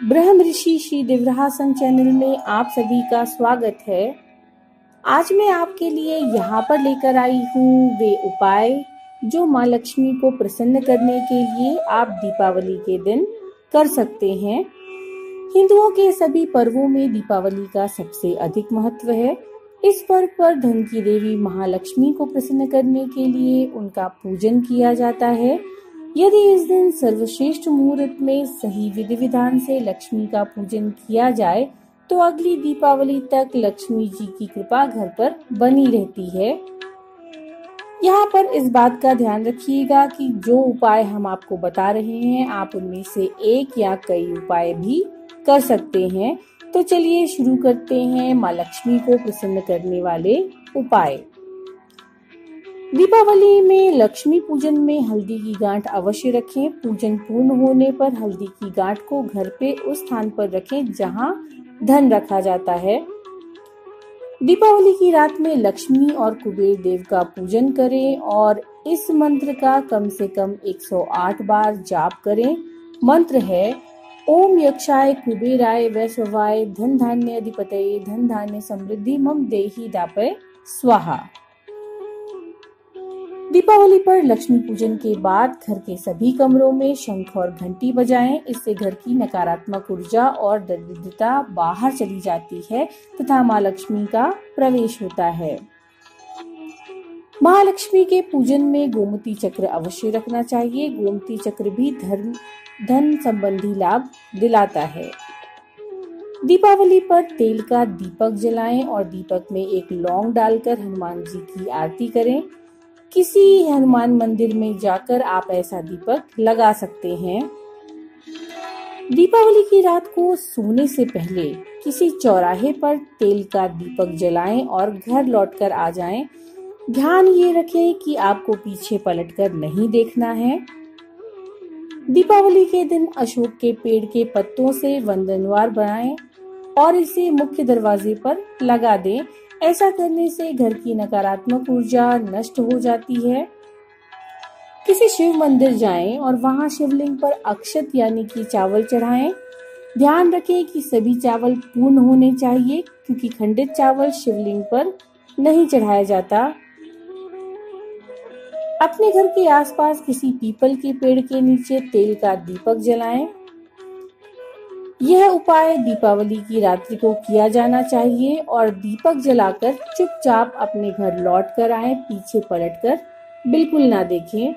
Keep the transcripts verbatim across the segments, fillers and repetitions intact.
ब्रह्म ऋषि Shri दिव्यहासन channel में आप सभी का स्वागत है। आज मैं आपके लिए यहाँ पर लेकर आई हूँ वे उपाय जो माँ लक्ष्मी को प्रसन्न करने के लिए आप दीपावली के दिन कर सकते हैं। हिंदुओं के सभी पर्वों में दीपावली का सबसे अधिक महत्व है। इस पर्व पर धन की देवी महालक्ष्मी को प्रसन्न करने के लिए उनका पूजन किया जाता है। यदि इस दिन सर्वश्रेष्ठ मुहूर्त में सही विधि विधान से लक्ष्मी का पूजन किया जाए तो अगली दीपावली तक लक्ष्मी जी की कृपा घर पर बनी रहती है। यहाँ पर इस बात का ध्यान रखिएगा कि जो उपाय हम आपको बता रहे हैं आप उनमें से एक या कई उपाय भी कर सकते हैं। तो चलिए शुरू करते हैं माँ लक्ष्मी को प्रसन्न करने वाले उपाय। दीपावली में लक्ष्मी पूजन में हल्दी की गांठ अवश्य रखें। पूजन पूर्ण होने पर हल्दी की गांठ को घर पे उस स्थान पर रखें जहां धन रखा जाता है। दीपावली की रात में लक्ष्मी और कुबेर देव का पूजन करें और इस मंत्र का कम से कम एक सौ आठ बार जाप करें। मंत्र है ओम यक्षाय कुबेराय वैश्वाय धन धान्य अधिपतये धन धान्य समृद्धि मम देहि दापय स्वाहा। दीपावली पर लक्ष्मी पूजन के बाद घर के सभी कमरों में शंख और घंटी बजाएं। इससे घर की नकारात्मक ऊर्जा और दरिद्रता बाहर चली जाती है तथा माँ लक्ष्मी का प्रवेश होता है। महालक्ष्मी के पूजन में गोमती चक्र अवश्य रखना चाहिए। गोमती चक्र भी धन धन संबंधी लाभ दिलाता है। दीपावली पर तेल का दीपक जलाएं और दीपक में एक लौंग डालकर हनुमान जी की आरती करें। किसी हनुमान मंदिर में जाकर आप ऐसा दीपक लगा सकते हैं। दीपावली की रात को सोने से पहले किसी चौराहे पर तेल का दीपक जलाएं और घर लौटकर आ जाएं। ध्यान ये रखें कि आपको पीछे पलटकर नहीं देखना है। दीपावली के दिन अशोक के पेड़ के पत्तों से वंदनवार बनाएं और इसे मुख्य दरवाजे पर लगा दें। ऐसा करने से घर की नकारात्मक ऊर्जा नष्ट हो जाती है। किसी शिव मंदिर जाएं और वहां शिवलिंग पर अक्षत यानी कि चावल चढ़ाएं। ध्यान रखें कि सभी चावल पूर्ण होने चाहिए क्योंकि खंडित चावल शिवलिंग पर नहीं चढ़ाया जाता। अपने घर के आसपास किसी पीपल के पेड़ के नीचे तेल का दीपक जलाएं। यह उपाय दीपावली की रात्रि को किया जाना चाहिए और दीपक जलाकर चुपचाप अपने घर लौट कर आए। पीछे पलटकर बिल्कुल ना देखें।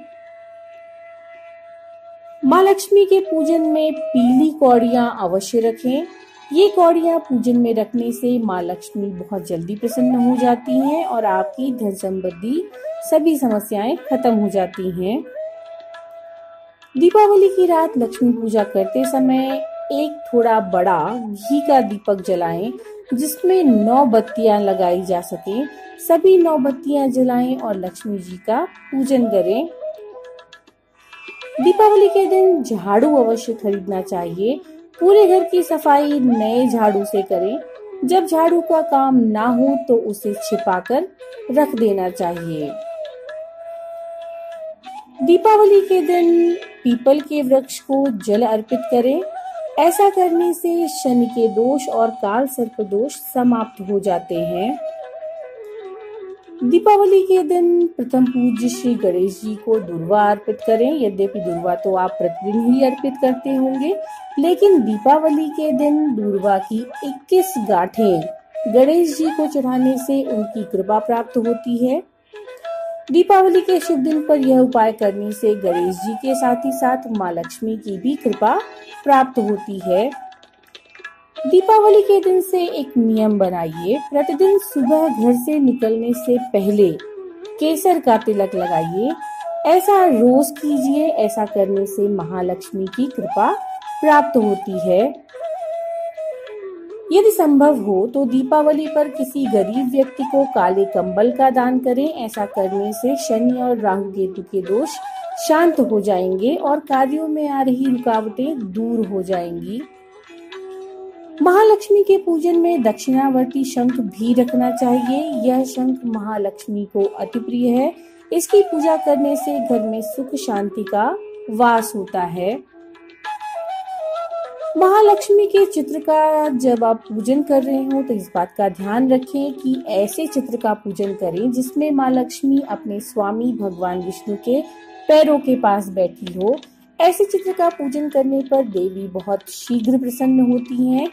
माँ लक्ष्मी के पूजन में पीली कौड़ियां अवश्य रखें। ये कौड़ियां पूजन में रखने से माँ लक्ष्मी बहुत जल्दी प्रसन्न हो जाती हैं और आपकी धन संबंधी सभी समस्याएं खत्म हो जाती हैं। दीपावली की रात लक्ष्मी पूजा करते समय एक थोड़ा बड़ा घी का दीपक जलाएं जिसमें नौ बत्तियां लगाई जा सके। सभी नौ बत्तियां जलाएं और लक्ष्मी जी का पूजन करें। दीपावली के दिन झाड़ू अवश्य खरीदना चाहिए। पूरे घर की सफाई नए झाड़ू से करें। जब झाड़ू का काम ना हो तो उसे छिपाकर रख देना चाहिए। दीपावली के दिन पीपल के वृक्ष को जल अर्पित करें। ऐसा करने से शनि के दोष और काल सर्प दोष समाप्त हो जाते हैं। दीपावली के दिन प्रथम पूज्य श्री गणेश जी को दुर्वा अर्पित करें। यद्यपि दुर्वा तो आप प्रतिदिन ही अर्पित करते होंगे, लेकिन दीपावली के दिन दुर्वा की इक्कीस गांठें गणेश जी को चढ़ाने से उनकी कृपा प्राप्त होती है। दीपावली के शुभ दिन पर यह उपाय करने से गणेश जी के साथ ही साथ माँ लक्ष्मी की भी कृपा प्राप्त होती है। दीपावली के दिन से एक नियम बनाइए। प्रतिदिन सुबह घर से निकलने से पहले केसर का तिलक लगाइए। ऐसा रोज कीजिए। ऐसा करने से महालक्ष्मी की कृपा प्राप्त होती है। यदि संभव हो तो दीपावली पर किसी गरीब व्यक्ति को काले कंबल का दान करें। ऐसा करने से शनि और राहु केतु के दोष शांत हो जाएंगे और कार्यों में आ रही रुकावटें दूर हो जाएंगी। महालक्ष्मी के पूजन में दक्षिणावर्ती शंख भी रखना चाहिए। यह शंख महालक्ष्मी को अति प्रिय है। इसकी पूजा करने से घर में सुख शांति का वास होता है। महालक्ष्मी के चित्र का जब आप पूजन कर रहे हो तो इस बात का ध्यान रखें कि ऐसे चित्र का पूजन करें जिसमें माँ लक्ष्मी अपने स्वामी भगवान विष्णु के पैरों के पास बैठी हो। ऐसे चित्र का पूजन करने पर देवी बहुत शीघ्र प्रसन्न होती हैं।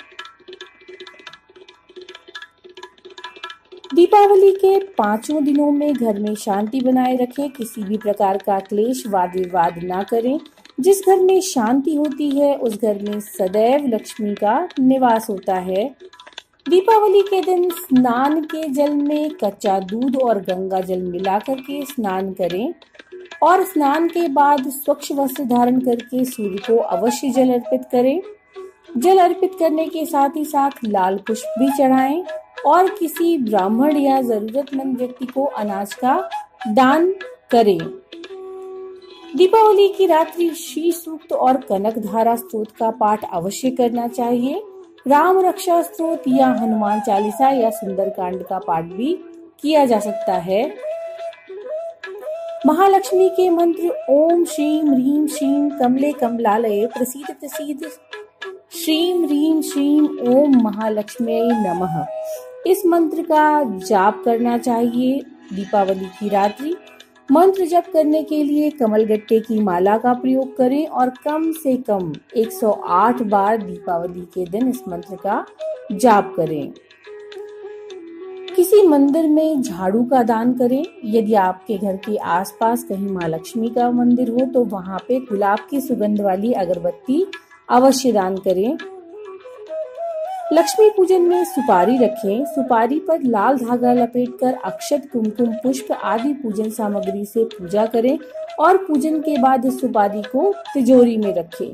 दीपावली के पांचों दिनों में घर में शांति बनाए रखें। किसी भी प्रकार का क्लेश वाद विवाद ना करें। जिस घर में शांति होती है उस घर में सदैव लक्ष्मी का निवास होता है। दीपावली के दिन स्नान के जल में कच्चा दूध और गंगा जल मिलाकर के स्नान करें और स्नान के बाद स्वच्छ वस्त्र धारण करके सूर्य को अवश्य जल अर्पित करें। जल अर्पित करने के साथ ही साथ लाल पुष्प भी चढ़ाएं और किसी ब्राह्मण या जरूरतमंद व्यक्ति को अनाज का दान करें। दीपावली की रात्रि श्री सूक्त और कनक धारा स्तोत्र का पाठ अवश्य करना चाहिए। राम रक्षा स्तोत्र या हनुमान चालीसा या सुंदरकांड का पाठ भी किया जा सकता है। महालक्ष्मी के मंत्र ओम श्रीम ह्रीम श्रीम कमले कमलालये प्रसीद प्रसीद श्रीम ह्रीम श्रीम ओम महालक्ष्मी नमः, इस मंत्र का जाप करना चाहिए दीपावली की रात्रि। मंत्र जप करने के लिए कमलगट्टे की माला का प्रयोग करें और कम से कम एक सौ आठ बार दीपावली के दिन इस मंत्र का जाप करें। किसी मंदिर में झाड़ू का दान करें। यदि आपके घर के आसपास कहीं माँ लक्ष्मी का मंदिर हो तो वहां पे गुलाब की सुगंध वाली अगरबत्ती अवश्य दान करें। लक्ष्मी पूजन में सुपारी रखें। सुपारी पर लाल धागा लपेटकर अक्षत कुमकुम पुष्प आदि पूजन सामग्री से पूजा करें और पूजन के बाद इस सुपारी को तिजोरी में रखें।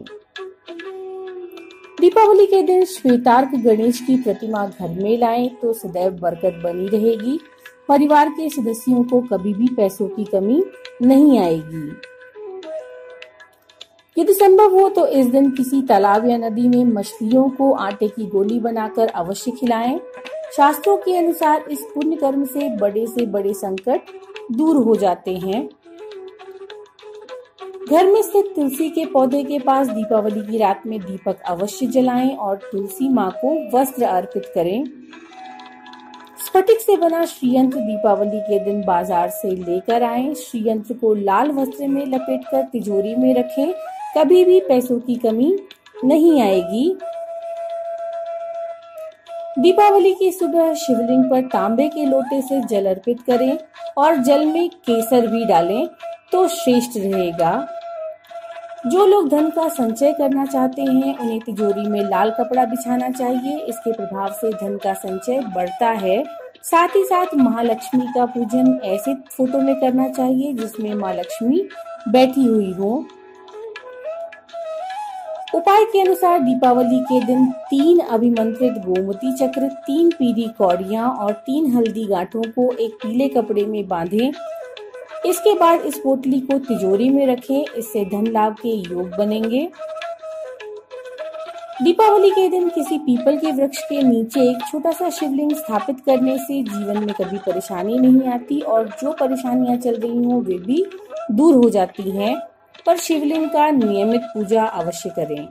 दीपावली के दिन श्वेतार्क गणेश की प्रतिमा घर में लाएं तो सदैव बरकत बनी रहेगी। परिवार के सदस्यों को कभी भी पैसों की कमी नहीं आएगी। यदि संभव हो तो इस दिन किसी तालाब या नदी में मछलियों को आटे की गोली बनाकर अवश्य खिलाएं। शास्त्रों के अनुसार इस पुण्य कर्म से बड़े से बड़े संकट दूर हो जाते हैं। घर में स्थित तुलसी के पौधे के पास दीपावली की रात में दीपक अवश्य जलाएं और तुलसी माँ को वस्त्र अर्पित करें। स्फटिक से बना श्रीयंत्र दीपावली के दिन बाजार से लेकर आएं। श्रीयंत्र को लाल वस्त्र में लपेटकर तिजोरी में रखें। कभी भी पैसों की कमी नहीं आएगी। दीपावली की सुबह शिवलिंग पर तांबे के लोटे से जल अर्पित करें और जल में केसर भी डालें तो श्रेष्ठ रहेगा। जो लोग धन का संचय करना चाहते हैं उन्हें तिजोरी में लाल कपड़ा बिछाना चाहिए। इसके प्रभाव से धन का संचय बढ़ता है। साथ ही साथ महालक्ष्मी का पूजन ऐसे फोटो में करना चाहिए जिसमें माँ लक्ष्मी बैठी हुई हो। उपाय के अनुसार दीपावली के दिन तीन अभिमंत्रित गोमती चक्र, तीन पीली कौड़ियां और तीन हल्दी गांठों को एक पीले कपड़े में बांधें। इसके बाद इस पोटली को तिजोरी में रखें। इससे धन लाभ के योग बनेंगे। दीपावली के दिन किसी पीपल के वृक्ष के नीचे एक छोटा सा शिवलिंग स्थापित करने से जीवन में कभी परेशानी नहीं आती और जो परेशानियां चल रही हों वे भी दूर हो जाती हैं। पर शिवलिंग का नियमित पूजा अवश्य करें।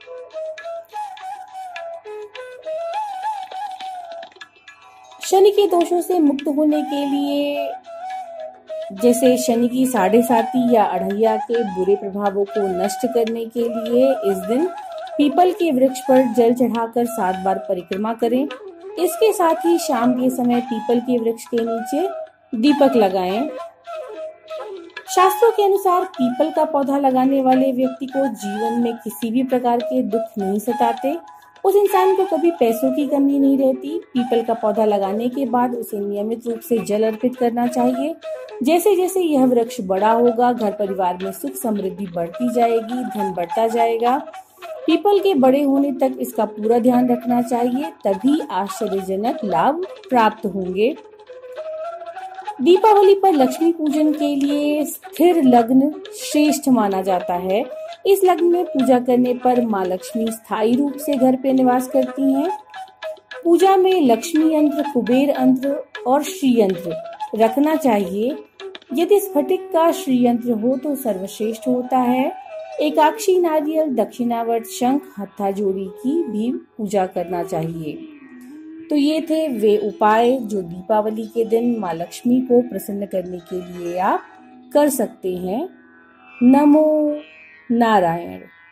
शनि के दोषों से मुक्त होने के लिए जैसे शनि की साढ़े साती या अढ़ैया के बुरे प्रभावों को नष्ट करने के लिए इस दिन पीपल के वृक्ष पर जल चढ़ाकर सात बार परिक्रमा करें। इसके साथ ही शाम के समय पीपल के वृक्ष के नीचे दीपक लगाएं। शास्त्रों के अनुसार पीपल का पौधा लगाने वाले व्यक्ति को जीवन में किसी भी प्रकार के दुख नहीं सताते। उस इंसान को कभी पैसों की कमी नहीं रहती। पीपल का पौधा लगाने के बाद उसे नियमित रूप से जल अर्पित करना चाहिए। जैसे जैसे यह वृक्ष बड़ा होगा घर परिवार में सुख समृद्धि बढ़ती जाएगी, धन बढ़ता जाएगा। पीपल के बड़े होने तक इसका पूरा ध्यान रखना चाहिए, तभी आश्चर्यजनक लाभ प्राप्त होंगे। दीपावली पर लक्ष्मी पूजन के लिए स्थिर लग्न श्रेष्ठ माना जाता है। इस लग्न में पूजा करने पर माँ लक्ष्मी स्थायी रूप से घर पे निवास करती हैं। पूजा में लक्ष्मी यंत्र, कुबेर यंत्र और श्री यंत्र रखना चाहिए। यदि स्फटिक का श्री यंत्र हो तो सर्वश्रेष्ठ होता है। एकाक्षी नारियल, दक्षिणावर्त शंख, हत्थाजोड़ी की भी पूजा करना चाहिए। तो ये थे वे उपाय जो दीपावली के दिन माँ लक्ष्मी को प्रसन्न करने के लिए आप कर सकते हैं। नमो नारायण।